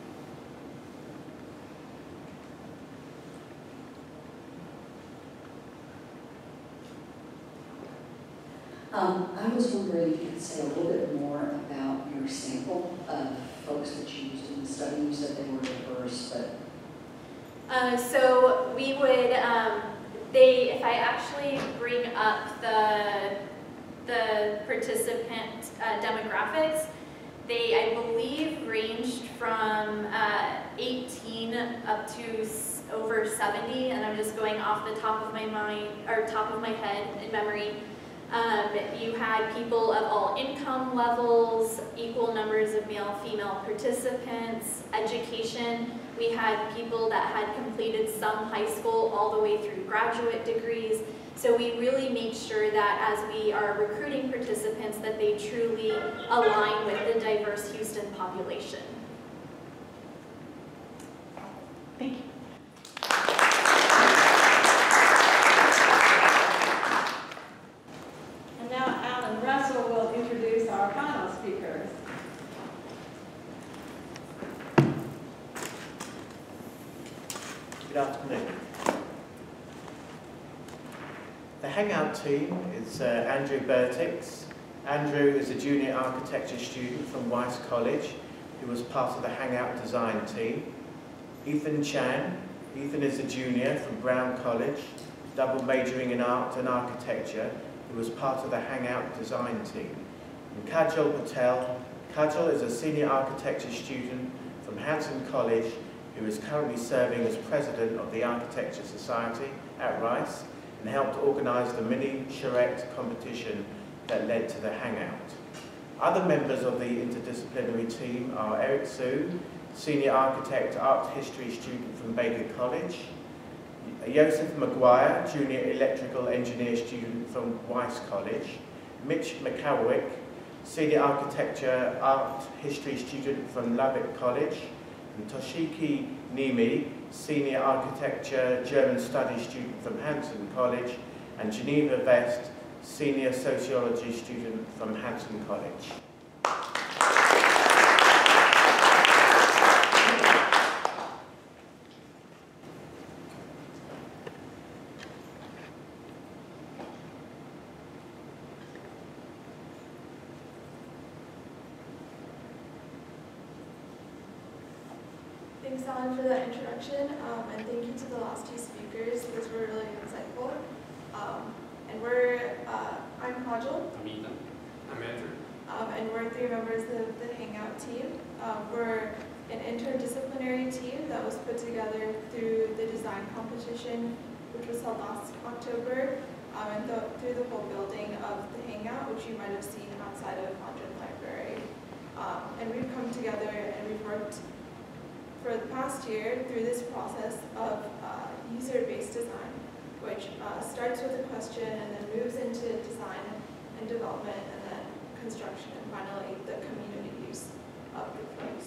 Um, I was wondering if you could say a little bit more about your sample of folks that you used in the study. You said they were diverse, but... Uh, so we would, um, they, if I actually bring up the the participant uh, demographics, they, I believe, ranged from uh, eighteen up to over seventy, and I'm just going off the top of my mind, or top of my head in memory. Um, you had people of all income levels, equal numbers of male-female participants, education. We had people that had completed some high school all the way through graduate degrees. So we really made sure that as we are recruiting participants that they truly align with the diverse Houston population. Thank you. And now Alan Russell will introduce our final speakers. Good afternoon. The Hangout team is uh, Andrew Bertix. Andrew is a junior architecture student from Weiss College who was part of the Hangout design team. Ethan Chan. Ethan is a junior from Brown College, double majoring in art and architecture, who was part of the Hangout design team. And Kajal Patel. Kajal is a senior architecture student from Hanson College who is currently serving as president of the Architecture Society at Rice and helped organize the mini charrette competition that led to the Hangout. Other members of the interdisciplinary team are Eric Su, senior architect art history student from Baker College, Joseph McGuire, junior electrical engineer student from Weiss College, Mitch McCowick, senior architecture art history student from Lubbock College, and Toshiki Nimi, senior architecture German studies student from Hanson College, and Geneva Vest, senior sociology student from Hanson College. Thanks, Alan, for that introduction, um, and thank you to the last two speakers. Those were really insightful. Um, and we're, uh, I'm Kajal. I'm Ethan. I'm Andrew. Um, and we're three members of the Hangout team. Um, we're an interdisciplinary team that was put together through the design competition, which was held last October, um, and the, through the whole building of the Hangout, which you might have seen outside of Fondren Library. Um, and we've come together and we've worked for the past year through this process of uh, user-based design, which uh, starts with a question and then moves into design and development and then construction and finally the community use of the place.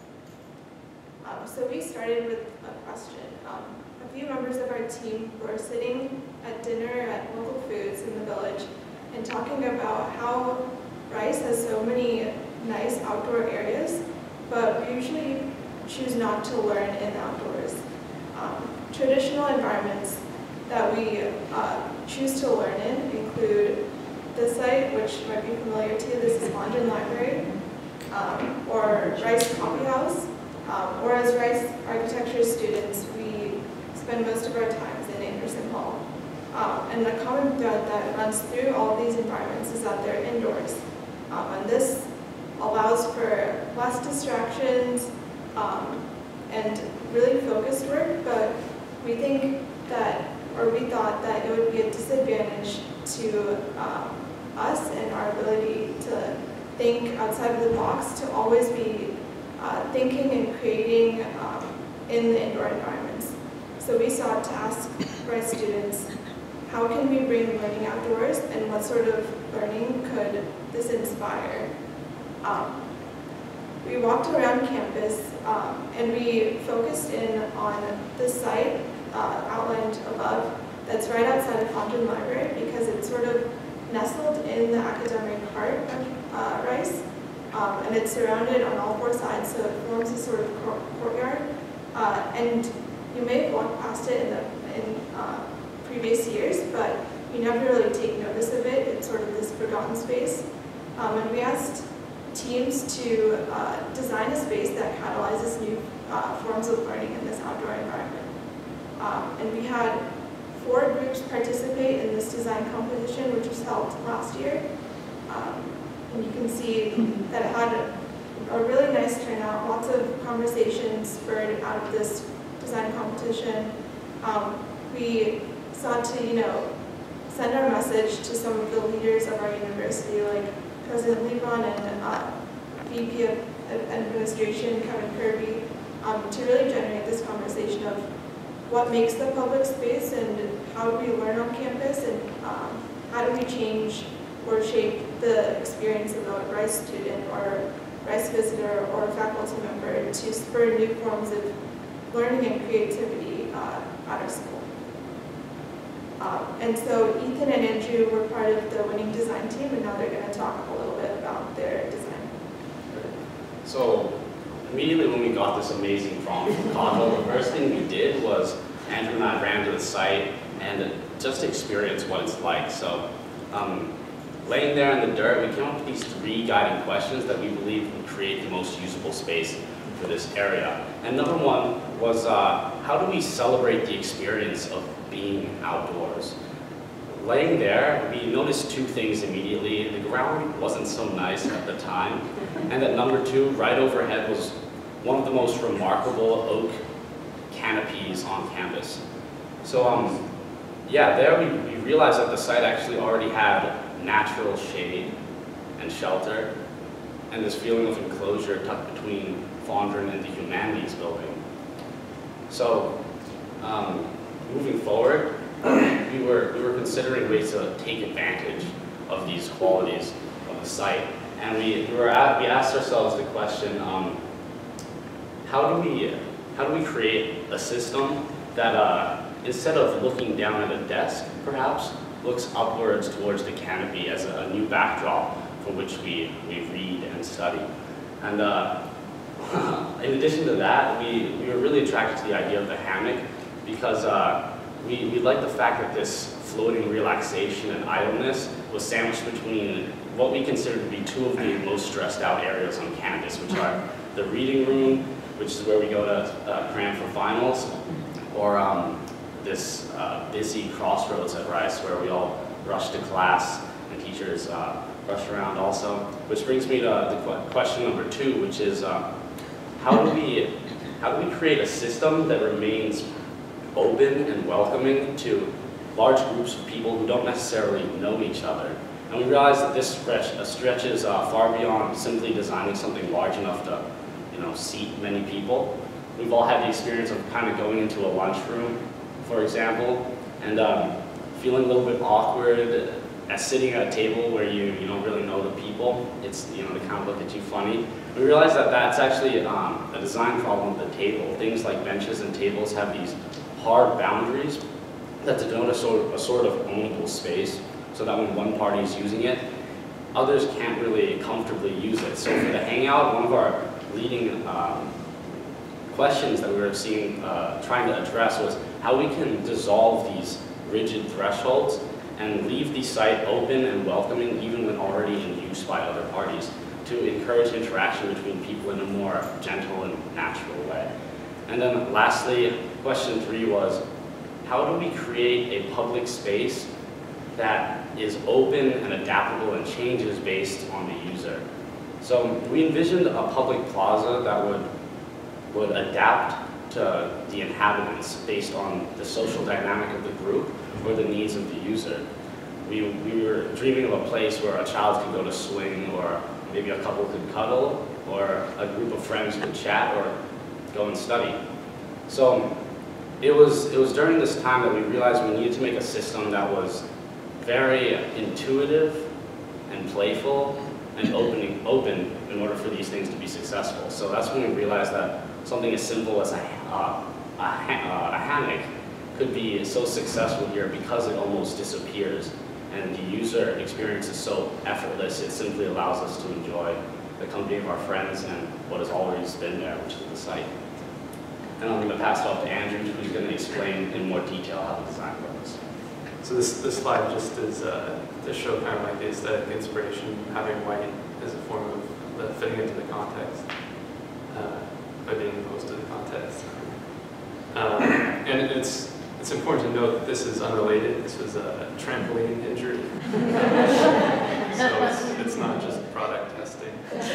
Um, so we started with a question. Um, a few members of our team were sitting at dinner at local foods in the village and talking about how Rice has so many nice outdoor areas, but we usually choose not to learn in the outdoors. Um, traditional environments that we uh, choose to learn in include the site, which might be familiar to you. This is Fondren Library, um, or Rice Coffee House, um, or as Rice architecture students, we spend most of our times in Anderson Hall. Um, and the common thread that runs through all of these environments is that they're indoors. Um, and this allows for less distractions, Um, and really focused work, but we think that, or we thought that it would be a disadvantage to um, us and our ability to think outside of the box, to always be uh, thinking and creating um, in the indoor environments. So we sought to ask Rice students, how can we bring learning outdoors and what sort of learning could this inspire? Um, We walked around campus um, and we focused in on the site uh, outlined above that's right outside of Fondren Library because it's sort of nestled in the academic heart of uh, Rice, um, and it's surrounded on all four sides, so it forms a sort of courtyard. Uh, and you may have walked past it in, the, in uh, previous years, but you never really take notice of it. It's sort of this forgotten space. Um, and we asked teams to uh, design a space that catalyzes new uh, forms of learning in this outdoor environment. Um, and we had four groups participate in this design competition, which was held last year. Um, and you can see that it had a, a really nice turnout, lots of conversations spurred out of this design competition. Um, we sought to, you know, send our message to some of the leaders of our university, like President Lebron and uh, V P of Administration Kevin Kirby, um, to really generate this conversation of what makes the public space and how do we learn on campus, and um, how do we change or shape the experience of a Rice student or Rice visitor or faculty member to spur new forms of learning and creativity uh, at our school. Um, and so Ethan and Andrew were part of the winning design team, and now they're going to talk a little bit about their design. So immediately when we got this amazing prompt from Cottle, the first thing we did was Andrew and I ran to the site and just experienced what it's like. So um, laying there in the dirt, we came up with these three guiding questions that we believe would create the most usable space for this area. And number one was, uh, how do we celebrate the experience of being outdoors? Laying there, we noticed two things immediately. The ground wasn't so nice at the time, and that number two, right overhead, was one of the most remarkable oak canopies on campus. So um, yeah, there we, we realized that the site actually already had natural shade and shelter, and this feeling of enclosure tucked between Fondren and the Humanities building. So um, moving forward, we were, we were considering ways to take advantage of these qualities of the site. And we, we, were at, we asked ourselves the question, um, how do we, how do we create a system that uh, instead of looking down at a desk, perhaps, looks upwards towards the canopy as a, a new backdrop from which we, we read and study. And uh, in addition to that, we, we were really attracted to the idea of the hammock because uh, we, we liked the fact that this floating relaxation and idleness was sandwiched between what we consider to be two of the most stressed out areas on campus, which are the reading room, which is where we go to uh, cram for finals, or um, this uh, busy crossroads at Rice where we all rush to class and teachers uh, rush around also. Which brings me to the qu question number two, which is uh, how do we how do we create a system that remains open and welcoming to large groups of people who don't necessarily know each other? And we realize that this stretch uh, stretches uh, far beyond simply designing something large enough to, you know, seat many people. We've all had the experience of kind of going into a lunchroom, for example, and um, feeling a little bit awkward at sitting at a table where you, you don't really know the people. It's, you know, they kind of look at you funny. We realize that that's actually um, a design problem of the table. Things like benches and tables have these hard boundaries that denote a sort, a sort of ownable space, so that when one party is using it, others can't really comfortably use it. So for the hangout, one of our leading um, questions that we were seeing, uh, trying to address was how we can dissolve these rigid thresholds and leave the site open and welcoming even when already in use by other parties, to encourage interaction between people in a more gentle and natural way. And then lastly, question three was, how do we create a public space that is open and adaptable and changes based on the user? So we envisioned a public plaza that would, would adapt to the inhabitants based on the social dynamic of the group or the needs of the user. We, we were dreaming of a place where a child could go to swing, or maybe a couple could cuddle, or a group of friends could chat or go and study. So it was, it was during this time that we realized we needed to make a system that was very intuitive and playful and opening, open in order for these things to be successful. So that's when we realized that something as simple as a, uh, a, ha uh, a hammock could be so successful here because it almost disappears, and the user experience is so effortless, it simply allows us to enjoy the company of our friends and what has always been there, which is the site. And I'm going to pass it off to Andrew, who's going to explain in more detail how the design works. So this, this slide just is uh, to show kind of like the aesthetic inspiration, having white as a form of the fitting into the context, uh, by being opposed to the context. Um, and it's, it's important to note that this is unrelated. This was a trampoline injury. So it's, it's not just product testing.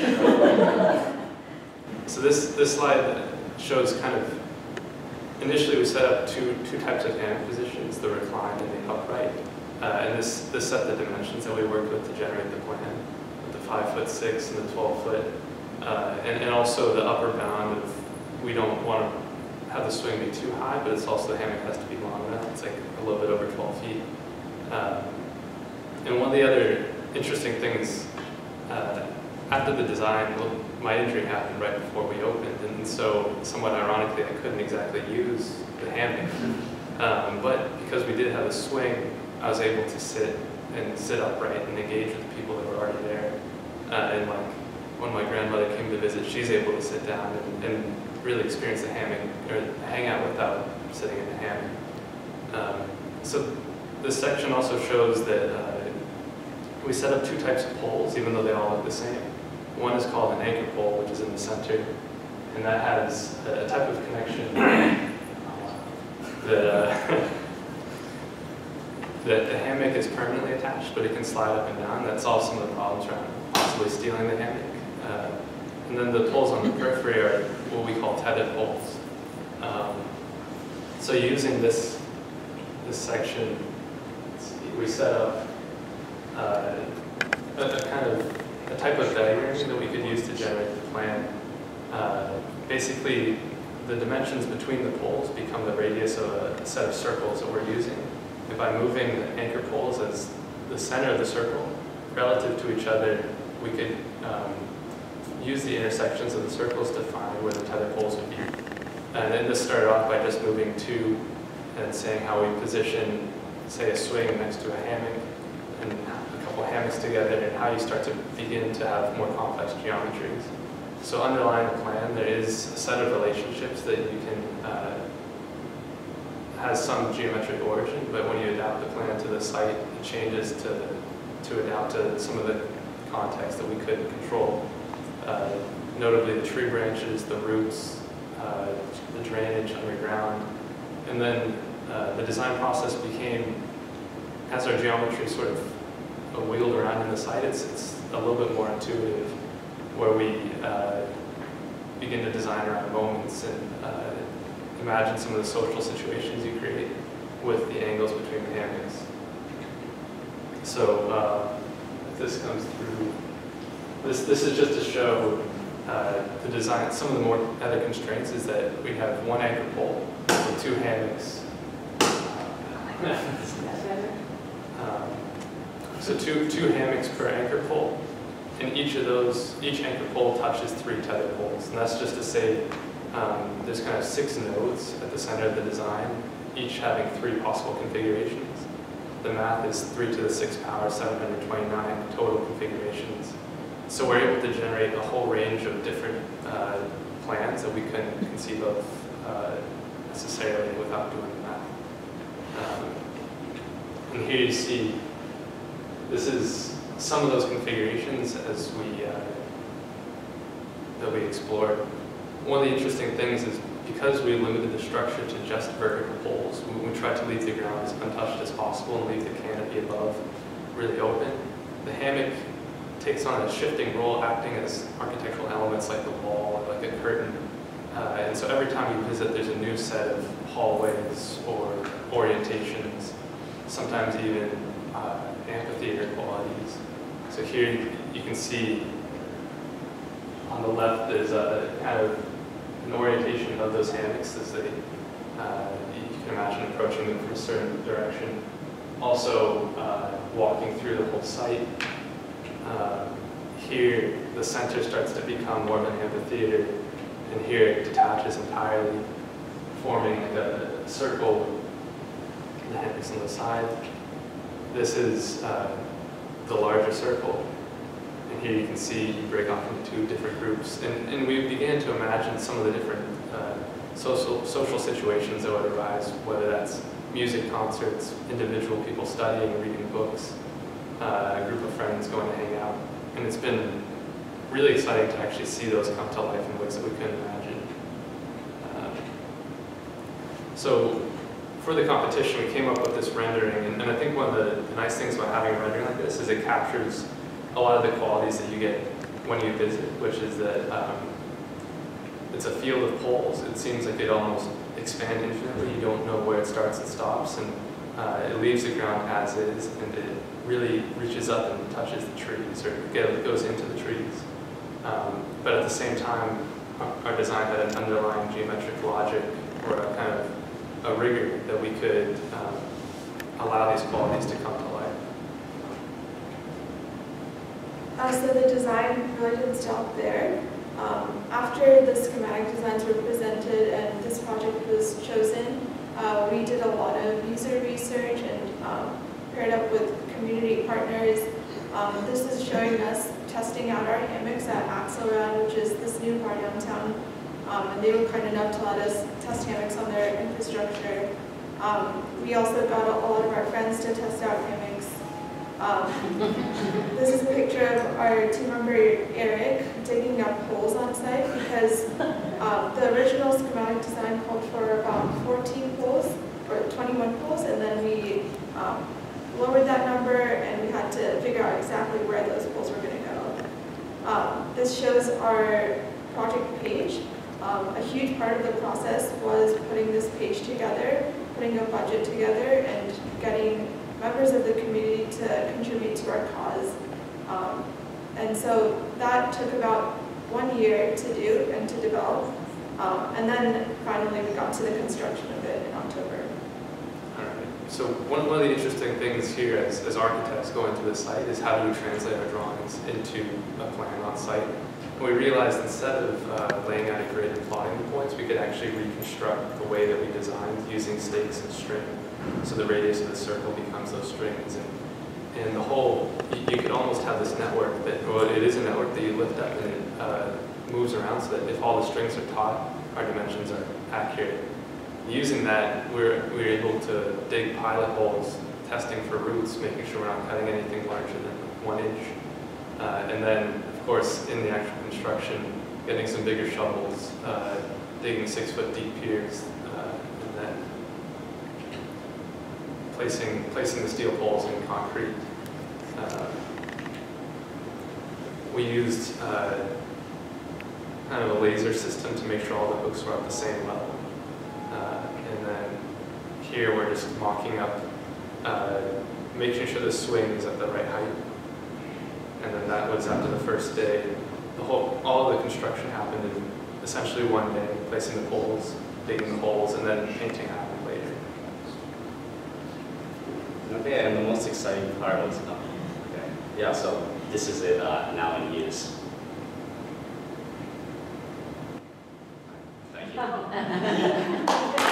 So this, this slide shows kind of, initially we set up two, two types of hand positions, the recline and the upright. Uh, and this, this set the dimensions that we worked with to generate the plan, with the five foot six and the twelve foot. Uh, and, and also the upper bound of, we don't want to have the swing be too high, but it's also the hammock has to be long enough. It's like a little bit over twelve feet. Um, and one of the other interesting things, uh, after the design, well, my injury happened right before we opened, and so somewhat ironically, I couldn't exactly use the hammock. Um, but because we did have a swing, I was able to sit and sit upright and engage with the people that were already there. Uh, and like when my grandmother came to visit, she's able to sit down and, and really experience the hammock or hang out without sitting in the hammock. Um, so this section also shows that uh, we set up two types of poles, even though they all look the same. One is called an anchor pole, which is in the center, and that has a type of connection that, uh, that the hammock is permanently attached, but it can slide up and down. That solves some of the problems around possibly stealing the hammock. Uh, and then the poles on the periphery are what we call tethered poles. Um, so using this, this section, let's see, we set up uh, a, a kind of a type of diagram that we could use to generate the plan. Uh, basically, the dimensions between the poles become the radius of a, a set of circles that we're using. And by moving the anchor poles as the center of the circle relative to each other, we could um, use the intersections of the circles to find where the tether poles would be. And then this started off by just moving two and saying how we position, say, a swing next to a hammock and a couple hammocks together, and how you start to begin to have more complex geometries. So underlying the plan, there is a set of relationships that you can, uh, has some geometric origin, but when you adapt the plan to the site, it changes to, to adapt to some of the context that we couldn't control. Uh, notably the tree branches, the roots, uh, the drainage underground. And then uh, the design process became, as our geometry sort of uh, wiggled around in the site, it's, it's a little bit more intuitive, where we uh, begin to design around moments and uh, imagine some of the social situations you create with the angles between the hammocks. So uh, if this comes through, this, this is just to show uh, the design. Some of the more other constraints is that we have one anchor pole with two hammocks. um, so two, two hammocks per anchor pole. And each of those, each anchor pole touches three tether poles. And that's just to say um, there's kind of six nodes at the center of the design, each having three possible configurations. The math is three to the sixth power, seven hundred twenty-nine total configurations. So we're able to generate a whole range of different uh, plans that we couldn't conceive of uh, necessarily without doing the math. Um, and here you see, this is some of those configurations as we uh, that we explored. One of the interesting things is because we limited the structure to just vertical poles, we, we tried to leave the ground as untouched as possible and leave the canopy above really open. The hammock takes on a shifting role, acting as architectural elements like the wall or like a curtain. Uh, and so every time you visit, there's a new set of hallways or orientations, sometimes even uh, amphitheater qualities. So here you can see on the left is a kind of an orientation of those hammocks as they, uh, you can imagine approaching them from a certain direction. Also uh, walking through the whole site. Uh, here the center starts to become more of an amphitheater, and here it detaches entirely, forming like a circle with the hammocks on the side. This is uh, the larger circle. And here you can see you break off into two different groups. And, and we began to imagine some of the different uh, social, social situations that would arise, whether that's music concerts, individual people studying, reading books, uh, a group of friends going to hang out. And it's been really exciting to actually see those come to life in ways that we couldn't imagine. Uh, so for the competition, we came up with this rendering. And, and I think one of the, the nice things about having a rendering like this is it captures a lot of the qualities that you get when you visit, which is that um, it's a field of poles. It seems like it almost expand infinitely. You don't know where it starts and stops, and uh, it leaves the ground as is, and it really reaches up and touches the trees, or it goes into the trees. Um, but at the same time, our design had an underlying geometric logic, or a kind of a rigor that we could um, allow these qualities to come to life. Uh, so the design really didn't stop there. Um, after the schematic designs were presented and this project was chosen, uh, we did a lot of user research and um, paired up with community partners. Um, this is showing us testing out our hammocks at Axelrad, which is this new bar downtown. Um, and they were kind enough to let us test hammocks on their infrastructure. Um, we also got a, a lot of our friends to test out hammocks. Um, this is a picture of our team member Eric digging up holes on site because um, the original schematic design called for about fourteen holes, or twenty-one holes, and then we um, lowered that number and we had to figure out exactly where those holes were going to go. Um, this shows our project page. Um, a huge part of the process was putting this page together, putting a budget together, and getting members of the community to contribute to our cause. Um, and so that took about one year to do and to develop. Um, and then finally we got to the construction of it in October. All right. So one, one of the interesting things here as, as architects going to the site is how do we translate our drawings into a plan on site. And we realized instead of uh, laying out a grid and plotting the points, we could actually reconstruct the way that we designed using stakes and string. So the radius of the circle becomes those strings. And, and the whole, you, you could almost have this network that, well, it is a network that you lift up and it uh, moves around so that if all the strings are taut, our dimensions are accurate. Using that, we're, we're able to dig pilot holes, testing for roots, making sure we're not cutting anything larger than one inch. Uh, and then, of course, in the actual construction, getting some bigger shovels, uh, digging six foot deep piers, uh, and then placing, placing the steel poles in concrete. Uh, we used uh, kind of a laser system to make sure all the hooks were at the same level. Uh, and then here we're just mocking up, uh, making sure the swing is at the right height. And then that was after the first day. The whole, all of the construction happened in essentially one day, placing the poles, digging the holes, and then painting happened later. Okay, and the most exciting part was, oh, okay. Yeah, so this is it uh, now in use. Thank you.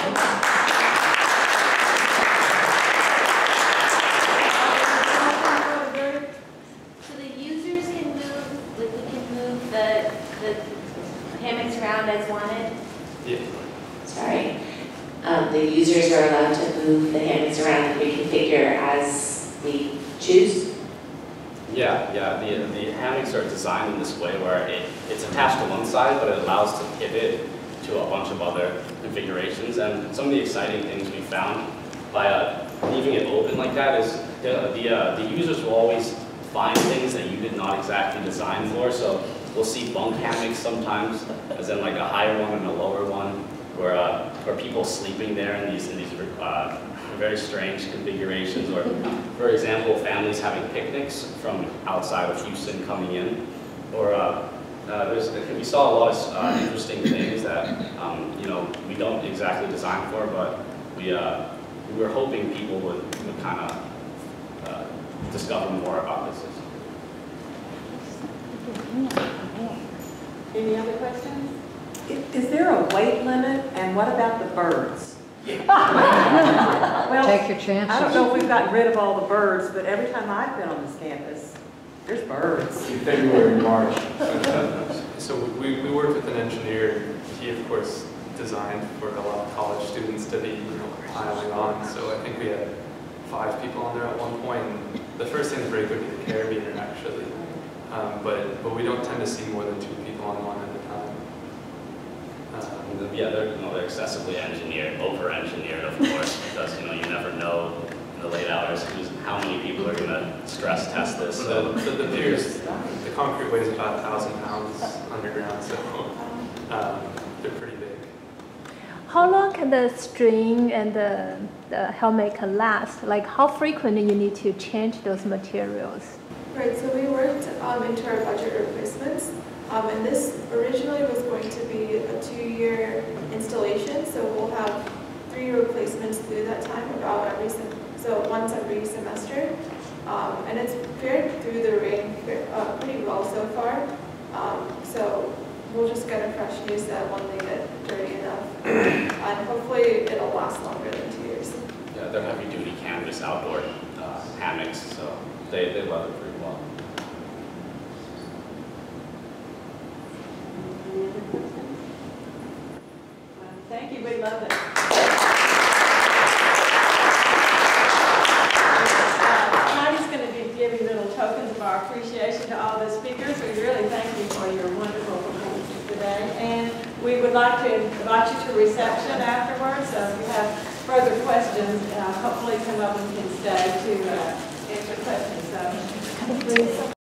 The, the hammocks around as wanted? Yeah. Sorry. Um, the users are allowed to move the hammocks around and reconfigure as we choose? Yeah, yeah. The, the hammocks are designed in this way where it, it's attached to one side, but it allows to pivot to a bunch of other configurations. And some of the exciting things we found by uh, leaving it open like that is the, the, uh, the users will always find things that you did not exactly design for. So we'll see bunk hammocks sometimes, as in like a higher one and a lower one, where, uh, where people sleeping there in these, in these uh, very strange configurations. Or, for example, families having picnics from outside of Houston coming in. Or uh, uh, there's, we saw a lot of uh, interesting things that um, you know, we don't exactly design for, but we, uh, we were hoping people would, would kind of uh, discover more about this. Any other questions? Is, is there a weight limit, and what about the birds? Well, take your chances. I don't know if we've gotten rid of all the birds, but every time I've been on this campus, there's birds. In February and March. So we, we worked with an engineer. He, of course, designed for a lot of college students to be, you know, piling on. So I think we had five people on there at one point. And the first thing to break would be the carabiner, actually. Um, but, but we don't tend to see more than two people on one at a time. Um, yeah, they're, you know, they're excessively engineered, over-engineered, of course, because you know you never know in the late hours who's, how many people are going to stress test this. So the, the, the piers, concrete weighs about a thousand pounds underground, so um, they're pretty big. How long can the string and the, the helmet can last? Like how frequently you need to change those materials? Right, so we worked um, into our budget replacements, um, and this originally was going to be a two-year installation, so we'll have three replacements through that time, about every sem so once every semester, um, and it's fared through the rain uh, pretty well so far. Um, so we'll just get a fresh new set when they get dirty enough, and hopefully it'll last longer than two years. Yeah, they're heavy-duty canvas outdoor uh, hammocks, so they they weather pretty well. Any other questions? Well, thank you. We love it. Giving little tokens of our appreciation to all the speakers. We really thank you for your wonderful performances today. And we would like to invite you to reception afterwards. So if you have further questions, uh, hopefully come up and can stay to uh, answer questions. So, please.